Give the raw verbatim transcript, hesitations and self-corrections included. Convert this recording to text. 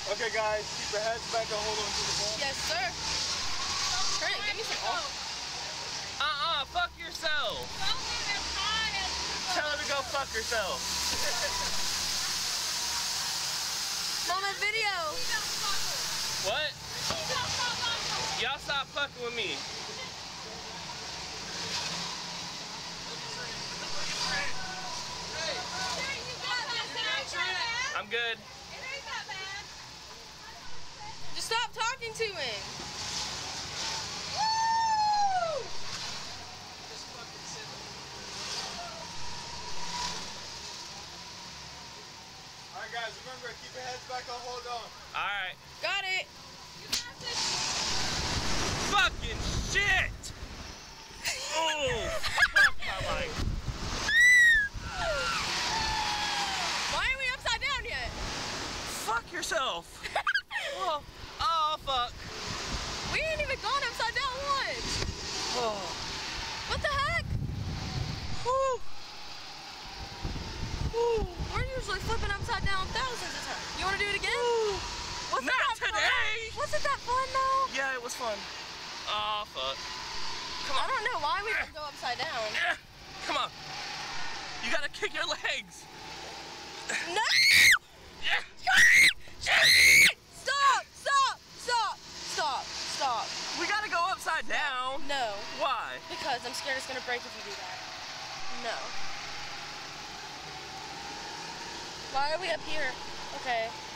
Okay, guys, keep your heads back and hold on to the ball. Yes, sir. Turn it, give me some oil. Uh-uh, fuck yourself. Tell her to go fuck herself. Mama, video. What? Y'all stop fucking with me. I'm good. Just stop talking to him. Alright guys, remember, keep your heads back and hold on. Alright. Got it. Fucking shit! Oh, fuck my life. Why are we upside down yet? Fuck yourself. Oh, oh, fuck. We ain't even gone upside down once. Oh. What the heck? Whew. Whew. We're usually flipping upside down thousands of times. You want to do it again? Whew. Wasn't Not that today. Fun? Wasn't that fun though? Yeah, it was fun. Oh, fuck. I don't know why we didn't go upside down. Yeah. Come on. You gotta kick your legs. No! Yeah. Stop! Stop! Stop! Stop! Stop! We gotta go upside down. No. Why? Because I'm scared it's gonna break if you do that. No. Why are we up here? Okay.